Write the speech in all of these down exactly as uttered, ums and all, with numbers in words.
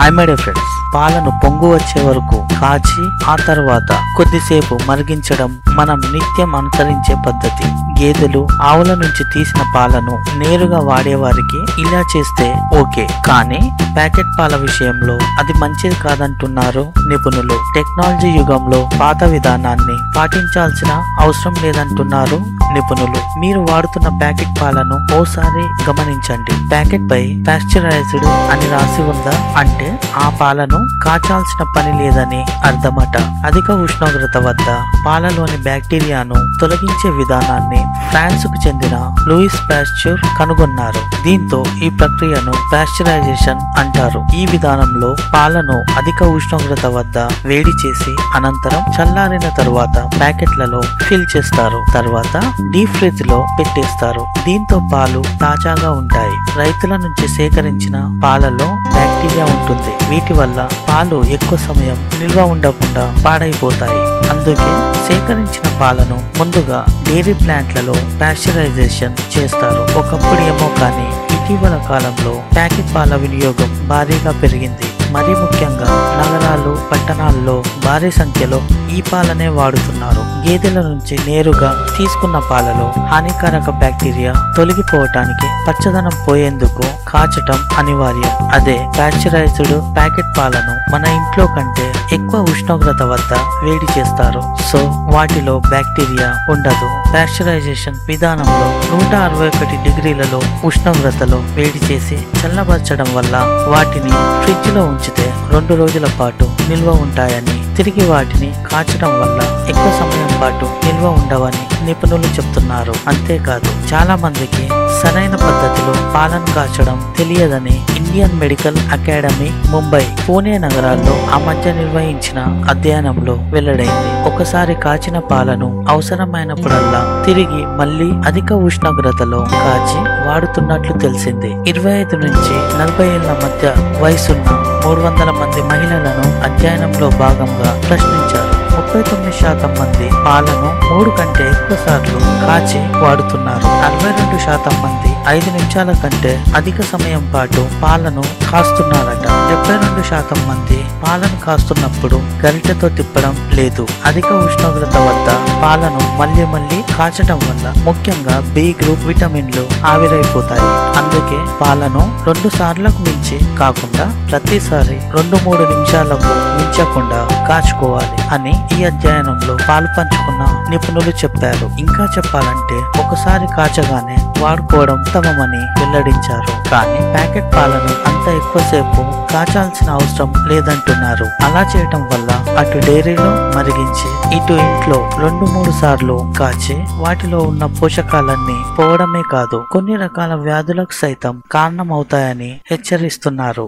Hi my dear friends, పాలను పొంగు వచ్చే వరకు కాచి ఆ తర్వాత కొద్దిసేపు మరిగించడం మనం నిత్యం అనుసరించే పద్ధతి. గేదెలు ఆవుల నుంచి తీసిన పాలను నేరుగా వాడేవారికి ఇలా చేస్తే ఓకే, కానీ ప్యాకెట్ పాల విషయంలో అది మంచిది కాదంటున్నారు నిపుణులు. టెక్నాలజీ యుగంలో పాత విధానాన్ని పాటించాల్సిన అవసరం లేదంటున్నారు నిపుణులు. మీరు వాడుతున్న ప్యాకెట్ పాలను ఓసారి గమనించండి. ప్యాకెట్ పై పాస్చరైజ్డ్ అని రాసి ఉందా అంటే ఆ పాలను కాచాల్సిన పని లేదని అర్థమట. అధిక ఉష్ణోగ్రత వద్ద పాలలోని బ్యాక్టీరియాను తొలగించే విధానాన్ని ఫ్రాన్స్ కు చెందిన లూయిస్ పాస్చర్ కనుగొన్నారు. దీంతో ఈ ప్రక్రియను పాస్చరైజేషన్ అంటారు. ఈ విధానంలో పాలను అధిక ఉష్ణోగ్రత వద్ద వేడి చేసి అనంతరం చల్లారిన తరువాత ప్యాకెట్లలో ఫిల్ చేస్తారు. తర్వాత డీప్ ఫ్రిడ్జ్ లో పెట్టేస్తారు. దీంతో పాలు తాజాగా ఉంటాయి. రైతుల నుంచి సేకరించిన పాలలో బ్యాక్టీరియా ఉంటుంది. వీటి వల్ల పాలు ఎక్కువ సమయం నిల్వ ఉండకుండా పాడైపోతాయి. అందుకే సేకరించిన పాలను ముందుగా డైరీ ప్లాంట్లలో పాస్చరైజేషన్ చేస్తారు. ఒకప్పుడు ఏమో కానీ ఇటీవల కాలంలో ప్యాకెట్ పాల వినియోగం భారీగా పెరిగింది. మరీ ముఖ్యంగా నగరాలు, పట్టణాల్లో భారీ సంఖ్యలో ఈ పాలనే వాడుతున్నారు. గేదెల నుంచి నేరుగా తీసుకున్న పాలలో హానికారక బ్యాక్టీరియా తొలగిపోవటానికి పచ్చదనం పోయేందుకు కాచటం అనివార్యం. అదే పాస్చరైజ్డ్ ప్యాకెట్ పాలను మన ఇంట్లో కంటే ఎక్కువ ఉష్ణోగ్రత వద్ద వేడి చేస్తారు. సో వాటిలో బ్యాక్టీరియా ఉండదు. పాస్చరైజేషన్ విధానంలో నూట అరవై ఒకటి డిగ్రీలలో ఉష్ణోగ్రతలో వేడి చేసి చల్లబరచడం వల్ల వాటిని ఫ్రిడ్జ్ లో ఉంచితే రెండు రోజుల పాటు నిల్వ ఉంటాయని, తిరిగి వాటిని కాచడం వల్ల ఎక్కువ సమయం పాటు నిల్వ ఉండవని నిపుణులు చెప్తున్నారు. అంతేకాదు చాలా మందికి సరైన పద్ధతిలో పాలను కాచడం తెలియదని Indian medical academy Mumbai, Pune నగరాల్లో ఆ మధ్య నిర్వహించిన అధ్యయనంలో వెల్లడైంది. ఒకసారి కాచిన పాలను అవసరమైనప్పుడల్లా తిరిగి మళ్లీ అధిక ఉష్ణోగ్రతలో కాచి వాడుతున్నట్లు తెలిసింది. ఇరవై ఐదు నుంచి నలభై ఏళ్ల మధ్య వయసున్న మూడు వందల మంది మహిళలను అధ్యయనంలో భాగంగా ప్రశ్నించారు. ముప్పై తొమ్మిది శాతం మంది పాలను మూడు కంటే ఎక్కువ సార్లు కాచి వాడుతున్నారు. అరవై రెండు శాతం మంది ఐదు నిమిషాల కంటే అధిక సమయం పాటు పాలను కాస్తున్నారట. డెబ్బై రెండు శాతం మంది పాలను కాస్తున్నప్పుడు గరిటెతో తిప్పడం లేదు. అధిక ఉష్ణోగ్రత వద్ద పాలను మళ్లీ మళ్లీ కాచటం వల్ల ముఖ్యంగా బి గ్రూప్ విటమిన్లు ఆవిరైపోతాయి. అందుకే పాలను రెండు సార్లకు మించి కాకుండా ప్రతిసారి రెండు మూడు నిమిషాలకు మించకుండా కాచుకోవాలి అని ఈ అధ్యయనంలో పాలు పంచుకున్న నిపుణులు చెప్పారు. ఇంకా చెప్పాలంటే ఒకసారి కాచగానే వాడుకోవడం ఉత్తమమని వెల్లడించారు. కానీ ప్యాకెట్ పాలను అంత ఎక్కువసేపు కాచాల్సిన అవసరం లేదంటున్నారు. అలా చేయటం వల్ల అటు డైరీలో మరిగించి ఇటు ఇంట్లో రెండు మూడు సార్లు కాచి వాటిలో ఉన్న పోషకాలన్నీ పోవడమే కాదు కొన్ని రకాల వ్యాధులకు సైతం కారణమవుతాయని హెచ్చరిస్తున్నారు.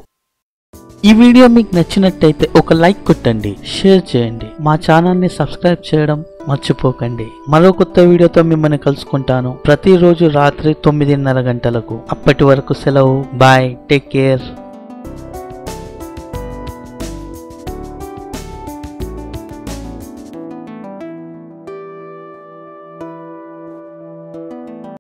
ఈ వీడియో మీకు నచ్చినట్టయితే ఒక లైక్ కొట్టండి, షేర్ చేయండి, మా ఛానల్ ని సబ్స్క్రైబ్ చేయడం మర్చిపోకండి. మరో కొత్త వీడియోతో మిమ్మల్ని కలుసుకుంటాను ప్రతిరోజు రాత్రి తొమ్మిదిన్నర గంటలకు. అప్పటి వరకు సెలవు. Bye, take care.